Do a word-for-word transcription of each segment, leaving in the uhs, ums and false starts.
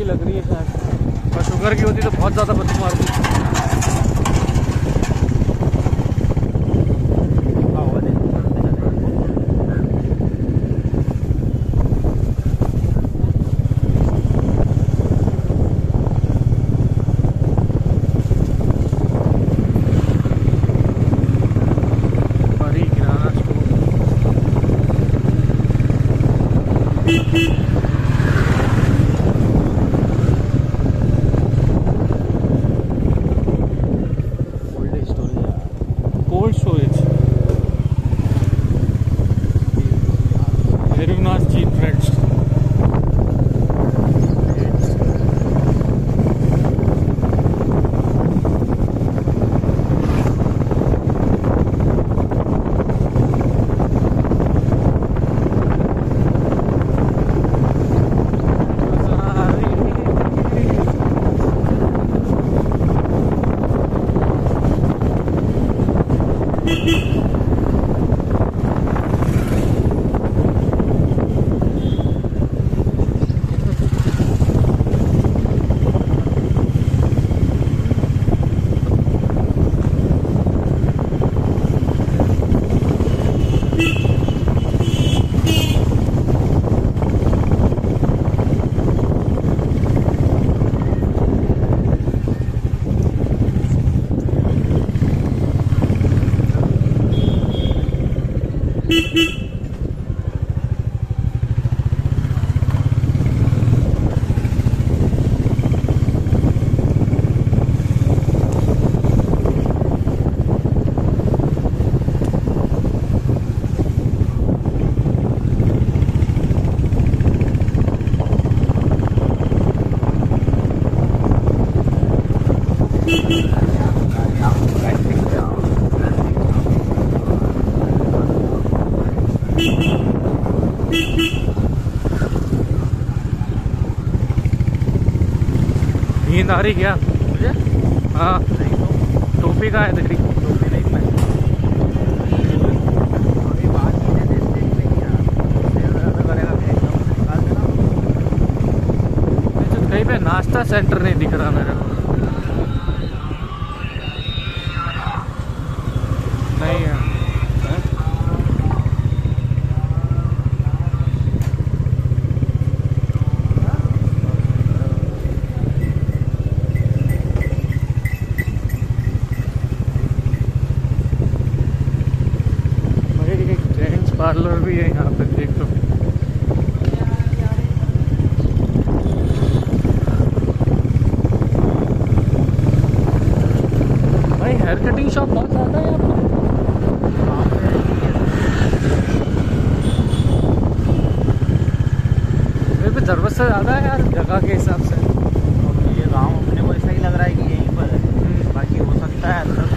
लग रही है शायद, और शुगर की होती तो बहुत ज़्यादा बदबू मारती। नींद आ रही क्या मुझे? हाँ नहीं तो टोपी कहाँ है तेरी? टोपी नहीं मैं अभी बात की जैसे स्टेज पे किया ऐसा करेगा निकाल देना। कहीं पे नाश्ता सेंटर नहीं दिख रहा मेरे को। नहीं है पार्लर भी है यहाँ पे, देख लो। भाई हेयर कटिंग शॉप बहुत ज़्यादा है यहाँ पे। ज़रूरत से ज़्यादा है यार जगह के हिसाब से। ये गाँव अपने को ऐसा ही लग रहा है कि यहीं पर है, बाकी हो सकता है अंदर।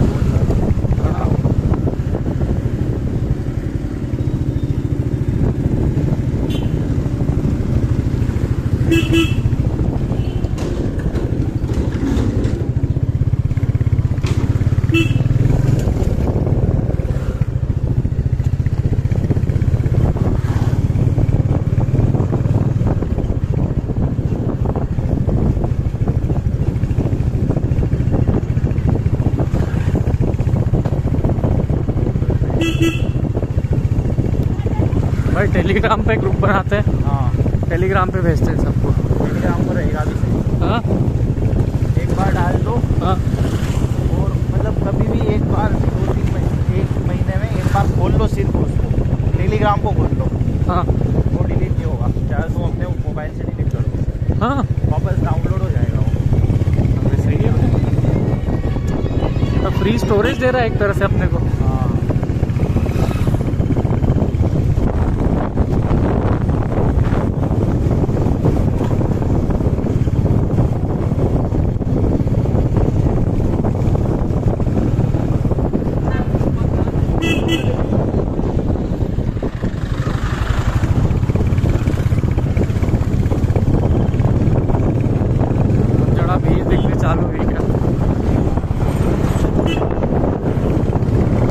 भाई टेलीग्राम पे ग्रुप बनाते हैं। हाँ टेलीग्राम पे भेजते हैं सबको। टेलीग्राम पर रहेगा भी सही। हाँ एक बार डाल दो। हाँ और मतलब कभी भी एक बार दो तीन महीने एक महीने में एक बार खोल लो सिर्फ उसको, टेलीग्राम को खोल लो। हाँ वो डिलीट नहीं होगा, चाहे तुम अपने मोबाइल से डिलीट कर दो। हाँ वापस डाउनलोड हो जाएगा वो। अरे सही है, तो फ्री स्टोरेज दे रहा है एक तरह से अपने को। हाँ चालू है क्या?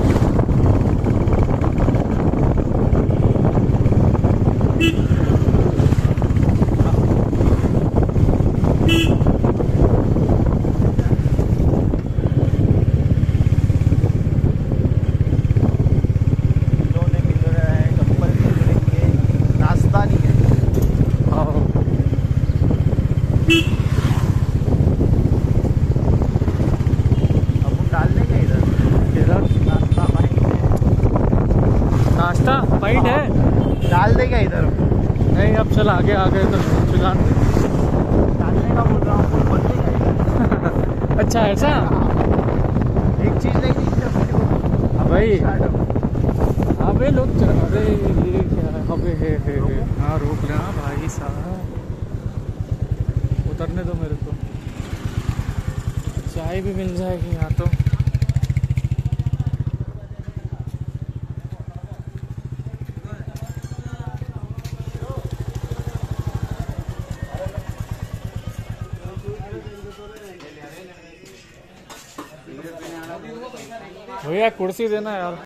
डाल देंगे इधर इधर नाश्ता नाश्ता पॉइंट है, डाल देंगे इधर। नहीं अब चल आगे आगे तो चुला डालने का बोल रहा हूँ। अच्छा ऐसा एक चीज नहीं दी भाई। अबे लोग अरे ये क्या है? अबे है है है हाँ रोक लेना भाई साहब, उतरने दो मेरे को। चाय भी मिल जाएगी यहाँ तो। भैया कुर्सी देना यार।